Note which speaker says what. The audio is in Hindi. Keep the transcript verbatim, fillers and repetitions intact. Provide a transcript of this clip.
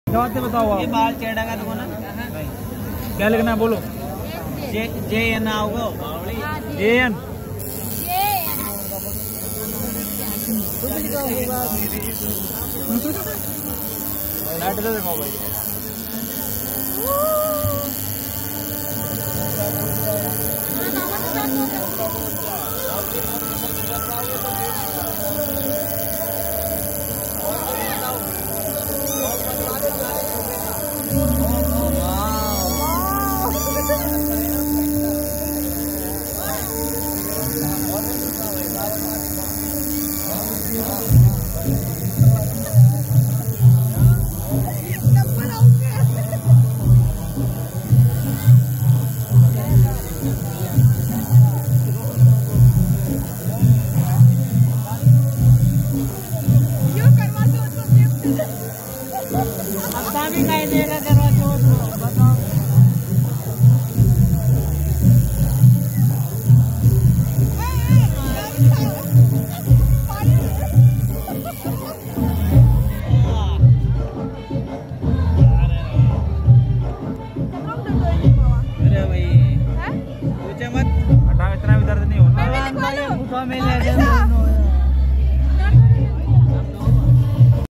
Speaker 1: जवाब दे बताओ आप।
Speaker 2: ये बाल चेड़ा का दुकान है।
Speaker 1: क्या लिखना है बोलो।
Speaker 2: जे जे एन आओगे
Speaker 1: जे एन लाइट तो दिखाओ भाई।
Speaker 2: हटा, इतना भी दर्द नहीं होता।